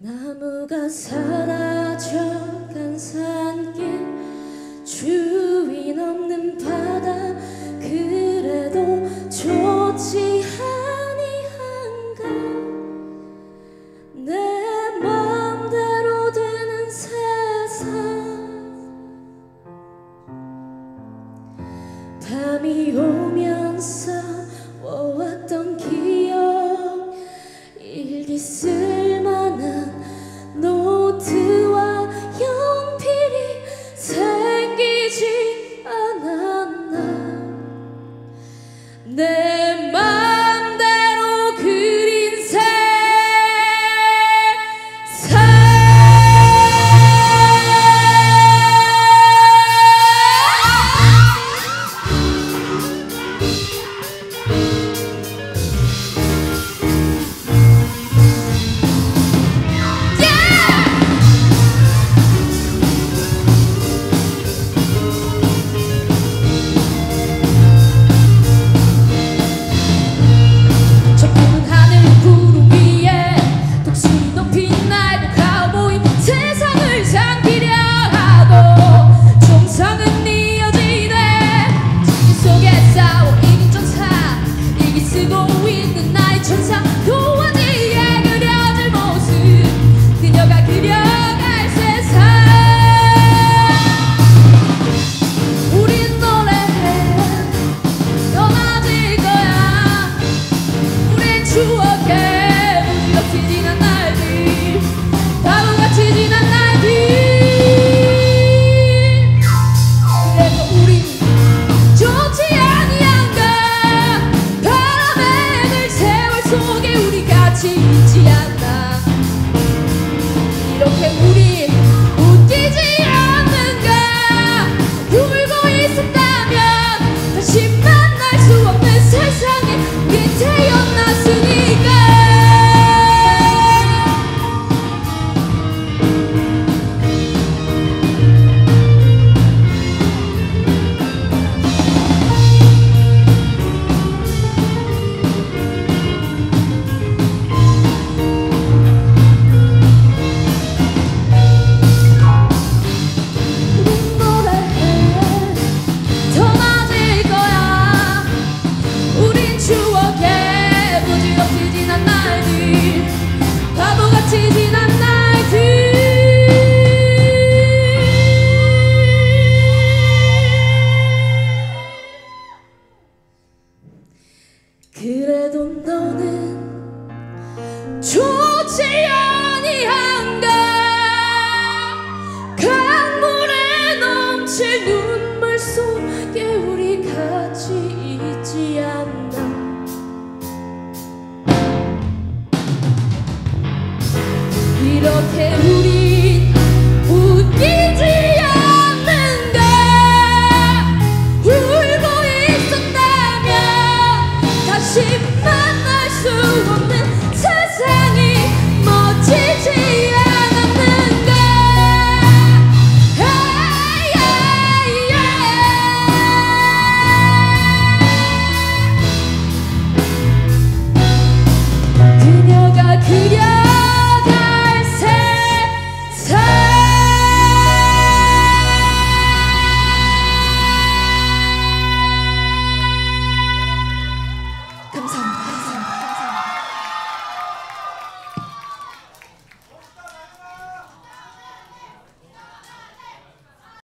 나무가 사라져간 산길, 주인 없는 바다, 그래도 좋지 아니한가. 내 맘대로 되는 세상, 밤이 오면서 모았던 기억, 일기 쓸만한 노트와 연필이 생기지 않았나. 내 맘대로 그린 세상. 그래도 너는 좋지 아니한가. 강물에 넘칠 눈물 속에 우리 같이 있지 않나. 이렇게 우린 웃기지 않는가. 울고 있었다면 다시 만날 수 없는 세상이